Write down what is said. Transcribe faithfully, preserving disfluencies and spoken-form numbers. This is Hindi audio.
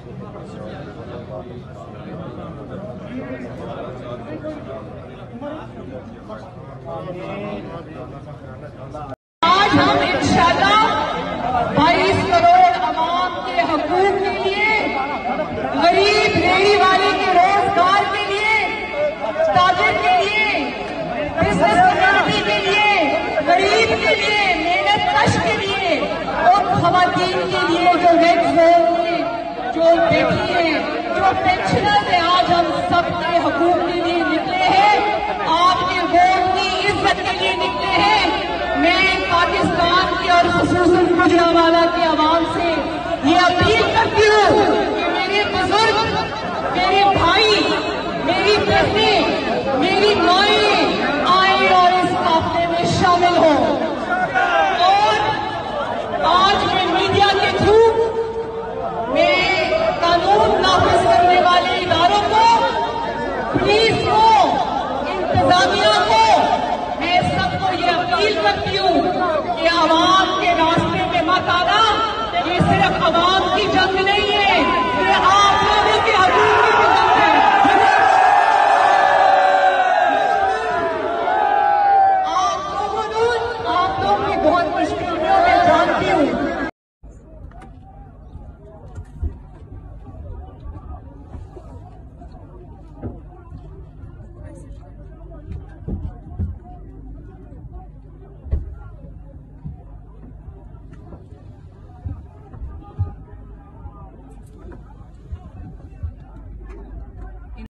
आज हम इंशाल्लाह बाईस करोड़ अवाम के हकूक के लिए, गरीब रेहड़ी वाले के रोजगार के लिए, ताजिर के लिए, बिजनेस कम्युनिटी के लिए, गरीब के लिए, मेहनत कश के लिए और खवातीन के लिए जो रेड जोन में जो बैठी है, जो पेंशनर है, आज हम सबके हकूक के लिए निकले हैं, आपके वोट की इज्जत के लिए निकले हैं। मैं पाकिस्तान की और खुसूसन गुजरांवाला की आवाम से ये अपील करती हूँ कि मेरे बुजुर्ग, मेरे भाई, मेरी बहनें, मेरी माँ